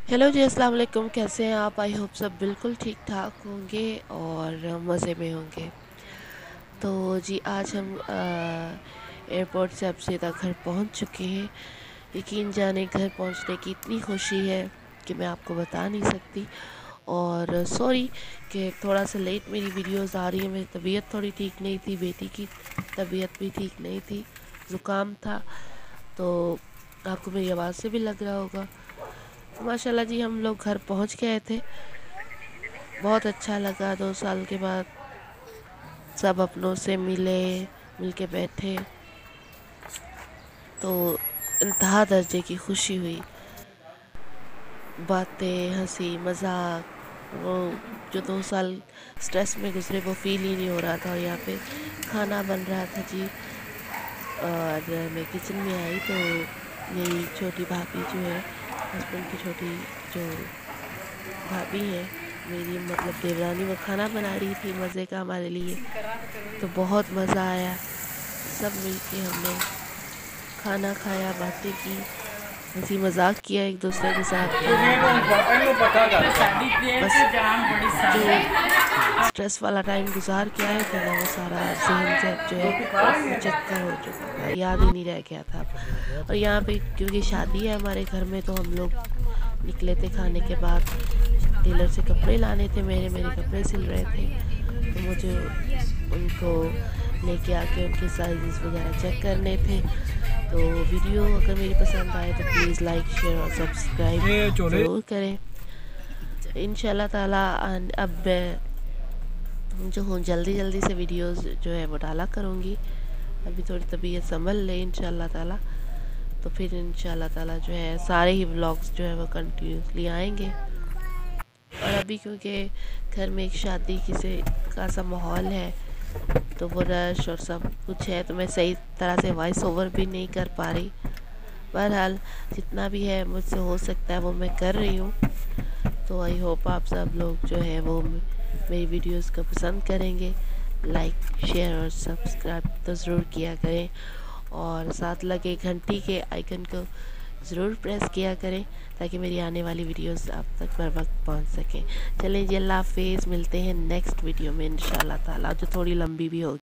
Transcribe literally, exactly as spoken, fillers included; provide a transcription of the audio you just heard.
Hello जी, अस्सलाम वालेकुम। कैसे हैं आप? आई होप सब बिल्कुल ठीक ठाक होंगे और मज़े में होंगे। तो जी आज हम एयरपोर्ट से अब सीधा घर पहुंच चुके हैं। यकीन जाने घर पहुंचने की इतनी खुशी है कि मैं आपको बता नहीं सकती। और सॉरी कि थोड़ा सा लेट मेरी वीडियोस आ रही है। मेरी तबीयत थोड़ी ठीक नहीं थी, बेटी की तबीयत भी ठीक नहीं थी, ज़ुकाम था, तो आपको मेरी आवाज़ से भी लग रहा होगा। तो माशाल्लाह जी हम लोग घर पहुंच गए थे। बहुत अच्छा लगा, दो साल के बाद सब अपनों से मिले, मिल के बैठे, तो इंतहा दर्जे की खुशी हुई। बातें, हंसी मजाक, वो जो दो साल स्ट्रेस में गुजरे वो फील ही नहीं हो रहा था। और यहाँ पे खाना बन रहा था जी। और मैं किचन में आई तो मेरी छोटी भाभी जो है, हस्बैंड की छोटी जो भाभी है मेरी, मतलब देवरानी, वो खाना बना रही थी मज़े का हमारे लिए। तो बहुत मज़ा आया। सब मिलके हमने खाना खाया, बातें की, हंसी मजाक किया एक दूसरे के साथ। तो बस जो स्ट्रेस वाला टाइम गुजार के आए थे ना, वो सारा जहन से अब जो है मुचक्कर हो चुका था, याद ही नहीं रह गया था। और यहाँ पे क्योंकि शादी है हमारे घर में, तो हम लोग निकले थे खाने के बाद। टेलर से कपड़े लाने थे, मेरे मेरे कपड़े सिल रहे थे, तो मुझे उनको लेके आके उनके साइज़ वगैरह चेक करने थे। तो वीडियो अगर मेरी पसंद आए तो प्लीज़ लाइक शेयर और सब्सक्राइब ज़रूर करें। इंशाल्लाह ताला अब जो हूँ जल्दी जल्दी से वीडियोस जो है वो डाला करूँगी। अभी थोड़ी तबीयत संभल ले इंशाल्लाह ताला, तो फिर इंशाल्लाह ताला जो है सारे ही व्लॉग्स जो है वो कंटिन्यूसली आएंगे। और अभी क्योंकि घर में एक शादी किसी का सा माहौल है, तो वो रश और सब कुछ है, तो मैं सही तरह से वॉइस ओवर भी नहीं कर पा रही। बहरहाल जितना भी है मुझसे हो सकता है वो मैं कर रही हूँ। तो आई होप आप सब लोग जो है वो मेरी वीडियोस को पसंद करेंगे। लाइक शेयर और सब्सक्राइब तो ज़रूर किया करें, और साथ लगे घंटी के आइकन को ज़रूर प्रेस किया करें ताकि मेरी आने वाली वीडियोस आप तक बर वक्त पहुँच सकें। चलें जी, अल्लाह हाफिज़। मिलते हैं नेक्स्ट वीडियो में इंशाल्लाह ताला, जो थोड़ी लंबी भी होगी।